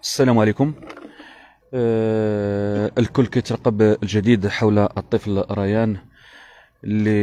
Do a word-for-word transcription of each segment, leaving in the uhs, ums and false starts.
السلام عليكم. آه الكل كيترقب الجديد حول الطفل ريان اللي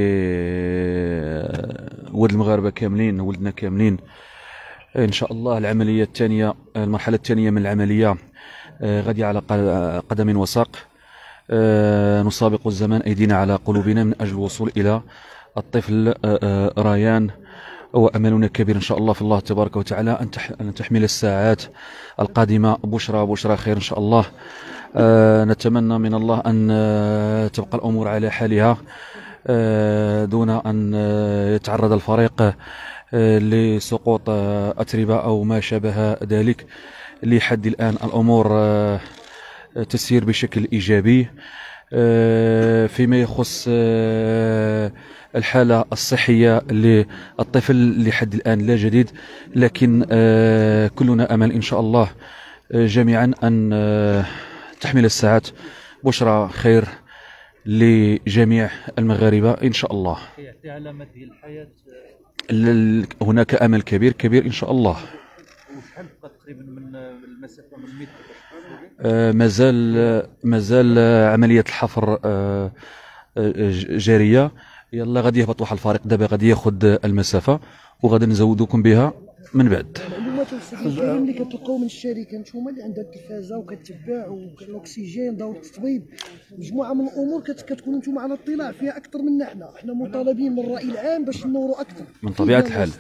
ولد المغاربه كاملين، ولدنا كاملين. ان شاء الله العمليه الثانيه، المرحله الثانيه من العمليه آه غادي على قدم وساق. آه نسابق الزمان، ايدينا على قلوبنا من اجل الوصول الى الطفل آه آه ريان. وأملنا كبير إن شاء الله في الله تبارك وتعالى أن تحمل الساعات القادمة بشرى بشرى خير إن شاء الله. أه نتمنى من الله أن أه تبقى الأمور على حالها أه دون أن أه يتعرض الفريق أه لسقوط أه أتربة أو ما شابه ذلك. لحد الآن الأمور أه تسير بشكل إيجابي. أه فيما يخص أه الحالة الصحية للطفل لحد الآن لا جديد، لكن آه كلنا أمل إن شاء الله آه جميعا أن آه تحمل الساعات بشرى خير لجميع المغاربة إن شاء الله. يعطي علامات ديال الحياة. هناك أمل كبير كبير إن شاء الله. وشحال بقى تقريبا من المسافة من الميت؟ آه مازال مازال عملية الحفر آه جارية. يلا غادي يهبط واحد الفريق دابا غادي ياخذ المسافه وغادي نزودوكم بها من بعد. المعلومات والسيدي اللي كتلقاو من الشركه نتوما اللي عندها التلفازه وكتباع والاكسجين دور التطبيب، مجموعه من الامور كتكونوا نتوما على اطلاع فيها اكثر منا. حنا حنا مطالبين من الراي العام باش نوروا اكثر من طبيعه الحال.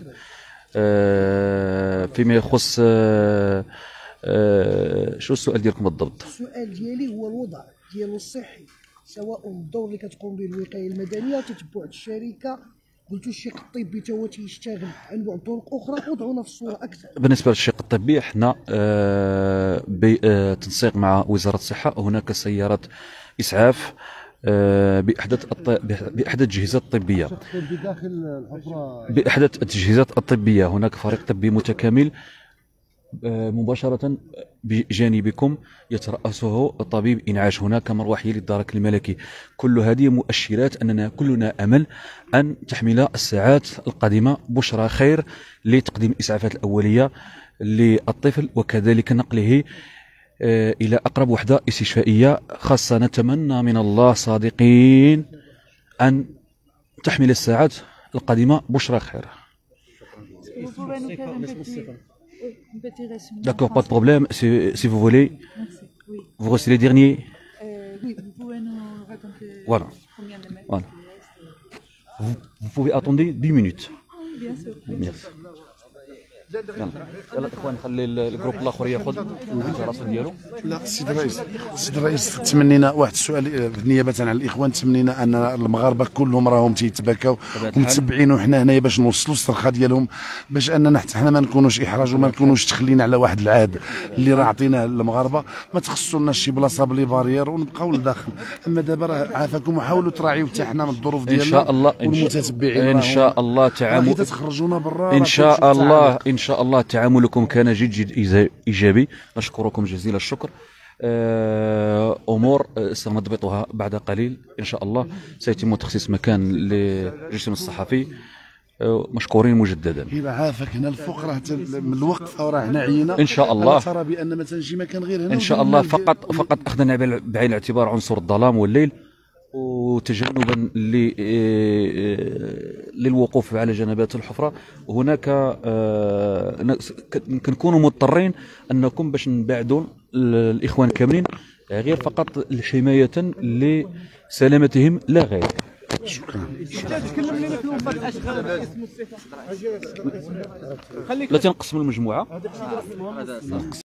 آه فيما يخص آه آه شو السؤال ديالكم بالضبط؟ السؤال ديالي هو الوضع ديالو الصحي، سواء الدور اللي كتقوم به الوقايه المدنيه، تتبع الشركه، قلتوا الشق الطبي تا هو تيشتغل عن بعد طرق اخرى، وضعونا في الصوره اكثر. بالنسبه للشق الطبي حنا آه بتنسيق مع وزاره الصحه هناك سيارات اسعاف آه باحدث باحدث التجهيزات الطبيه، باحدث التجهيزات الطبيه. هناك فريق طبي متكامل مباشرة بجانبكم يترأسه طبيب إنعاش. هناك مروحية للدرك الملكي. كل هذه مؤشرات أننا كلنا أمل أن تحمل الساعات القادمة بشرى خير لتقديم الإسعافات الأولية للطفل وكذلك نقله إلى أقرب وحدة استشفائية خاصة. نتمنى من الله صادقين أن تحمل الساعات القادمة بشرى خير. D'accord, pas de problème. Si, si vous voulez, Merci. Oui. vous recevez les derniers. Euh, oui, vous pouvez nous raconter voilà. combien de mètres. Voilà. Vous, vous pouvez attendre dix minutes. Bien sûr. Merci. يلا يلا اخوان نخلي الجروب الاخر ياخذ الراسه ديالو. لا سيد الرئيس، سيد الرئيس تمنينا واحد السؤال نيابه عن الاخوان. تمنينا ان المغاربه كلهم راهم تيتبكاو ومتبعين وحنا هنايا باش نوصلوا الصرخه ديالهم، باش اننا حتى حنا ما نكونوش احراج وما نكونوش تخلينا على واحد العهد اللي راه عطيناه للمغاربه. ما تخصونا شي بلاصه بلي بارير ونبقاو لداخل. اما دابا راه عافاكم وحاولوا تراعيو حتى حنا من الظروف ديالنا ان شاء الله. والمتتبعين ان شاء الله تعامل تخرجونا برا ان شاء الله. ان شاء الله تعاملكم كان جد جد ايجابي. نشكركم جزيل الشكر. امور سنضبطها بعد قليل ان شاء الله. سيتم تخصيص مكان للجسم الصحفي. مشكورين مجددا. اذا عافاك هنا الفوق راه من الوقت راه هنا عينا ان شاء الله. ترى بان مثلا شي مكان غير هنا ان شاء الله. فقط فقط اخذنا بعين الاعتبار عنصر الظلام والليل وتجنبا للوقوف على جنبات الحفره. هناك كنكونوا مضطرين انكم باش نبعدوا الاخوان كاملين غير فقط حمايه لسلامتهم لا غير. شكرا. لا تنقسم المجموعه.